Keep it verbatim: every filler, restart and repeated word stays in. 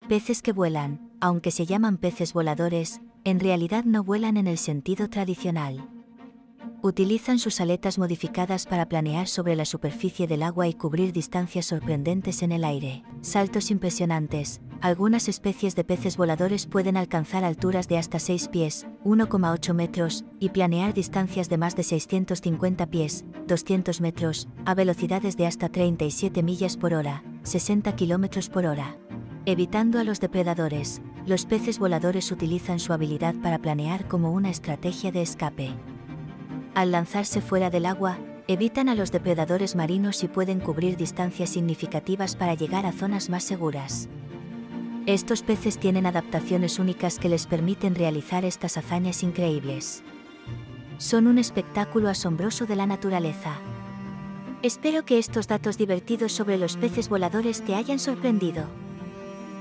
Peces que vuelan, aunque se llaman peces voladores, en realidad no vuelan en el sentido tradicional. Utilizan sus aletas modificadas para planear sobre la superficie del agua y cubrir distancias sorprendentes en el aire. Saltos impresionantes. Algunas especies de peces voladores pueden alcanzar alturas de hasta seis pies, uno coma ocho metros, y planear distancias de más de seiscientos cincuenta pies, doscientos metros, a velocidades de hasta treinta y siete millas por hora, sesenta kilómetros por hora. Evitando a los depredadores, los peces voladores utilizan su habilidad para planear como una estrategia de escape. Al lanzarse fuera del agua, evitan a los depredadores marinos y pueden cubrir distancias significativas para llegar a zonas más seguras. Estos peces tienen adaptaciones únicas que les permiten realizar estas hazañas increíbles. Son un espectáculo asombroso de la naturaleza. Espero que estos datos divertidos sobre los peces voladores te hayan sorprendido.